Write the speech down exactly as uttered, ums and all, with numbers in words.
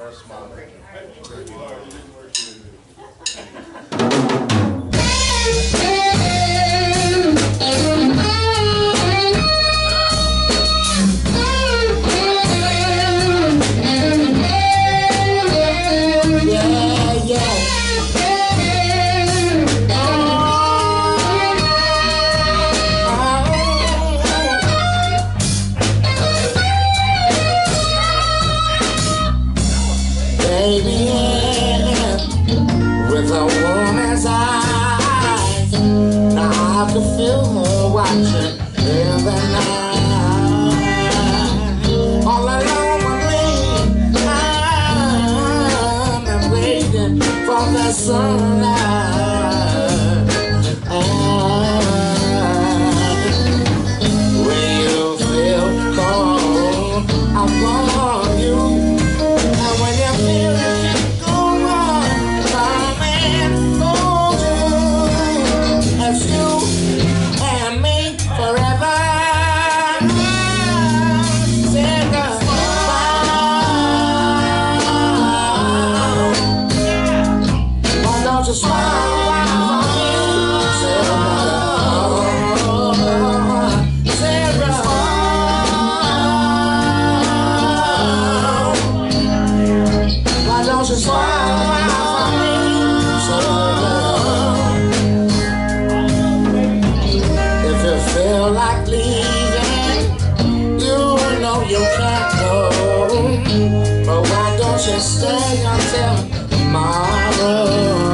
Start smiling. Baby, yeah, with a woman's eyes, now I can feel her watching every night. All alone with me, I'm waiting for the sunlight. When you feel cold, I want you. Just smile for me, Sarah. Sarah. Why don't you smile for me, Sarah? If you feel like leaving, you know you can't go. But why don't you stay until tomorrow?